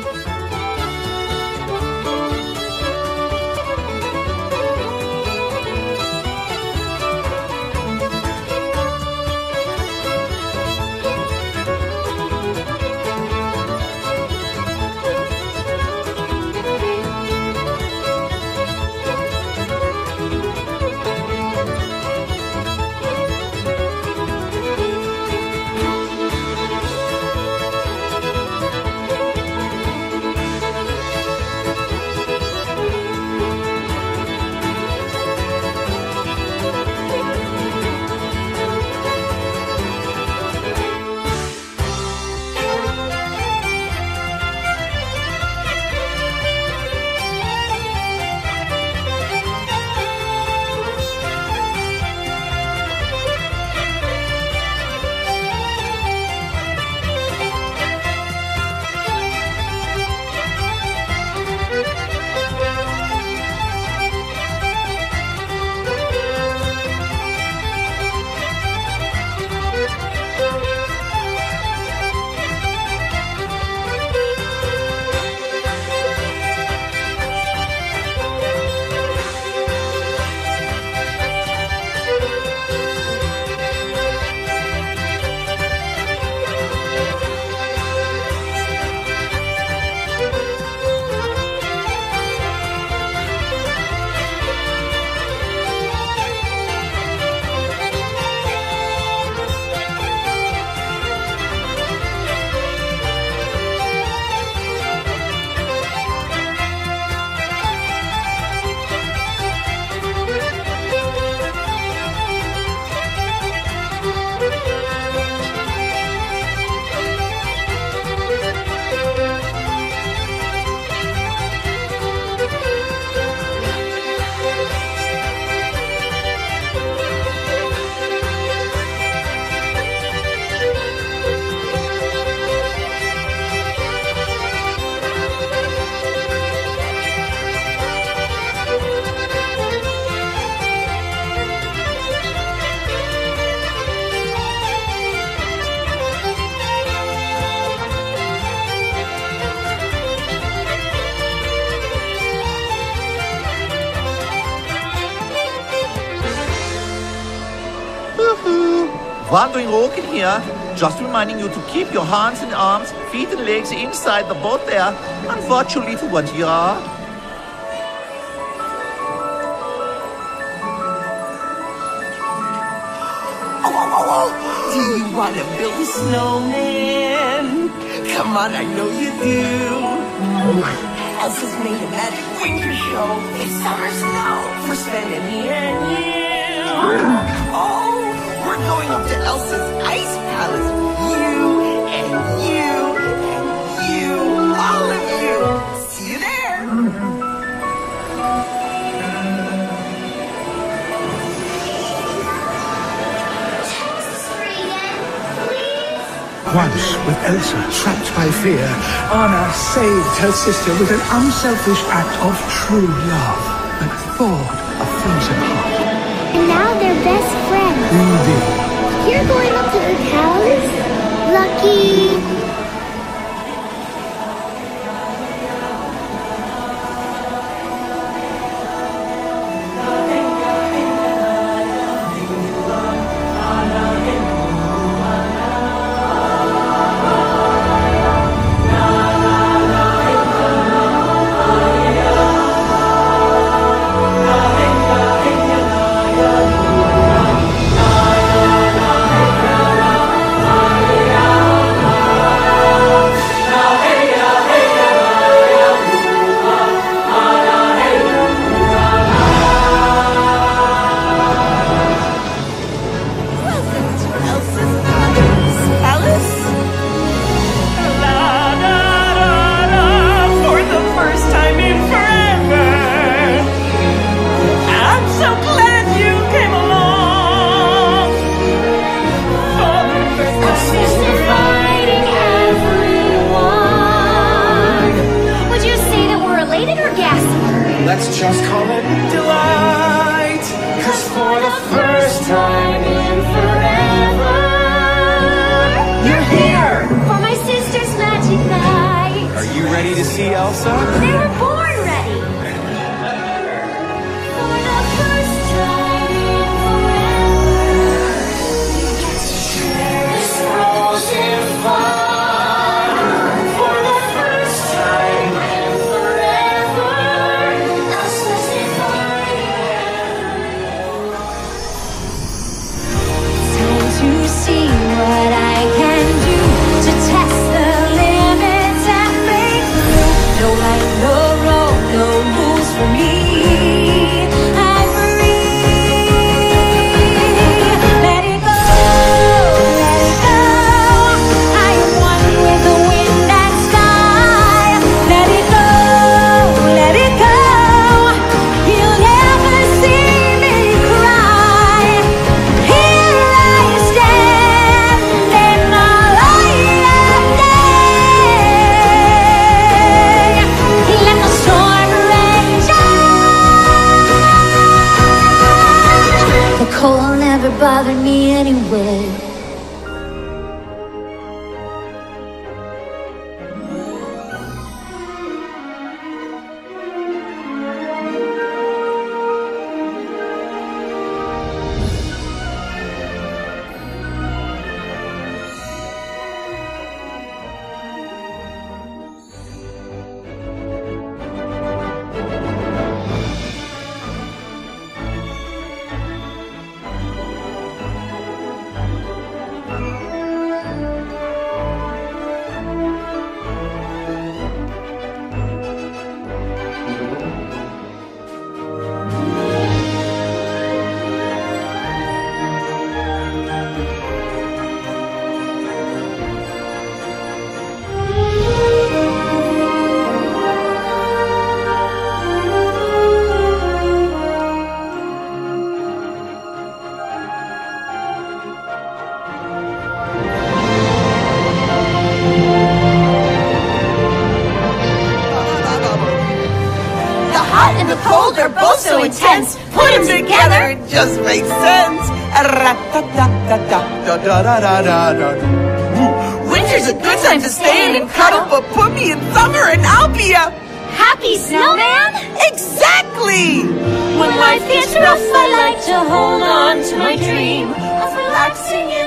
Wandering walking here, just reminding you to keep your hands and arms, feet and legs inside the boat there, and watch your little ones here. Do you want to build a snowman? Come on, I know you do. Elsa's made a magic winter show. It's summer snow for spending me and you. Oh, we're going up to Elsa's ice palace. You and you and you, all of you. See you there. Once, with Elsa trapped by fear, Anna saved her sister with an unselfish act of true love that thawed a frozen heart. And now they're best friends. Indeed. You're going up to the palace? Lucky. see Elsa? They were born ready. For the first time in forever, we get to share this frozen fun. For the first time in forever, Elsa's divine. Time to see what I can do to test the limits and break through. No light, no road, no rules for me. I'm free. Let it go, let it go. I am one with the wind and sky. Let it go, let it go. You'll never see me cry. Here I stand in the light of day. Let the storm rage on. The cold never bothered me anyway. The hot and the cold are both so intense. Put them together, it just makes sense. Winter's a good time to stay in and cuddle, but put me in summer and I'll be a Happy snowman? exactly. When life gets rough, I like to hold on to my dream of relaxing in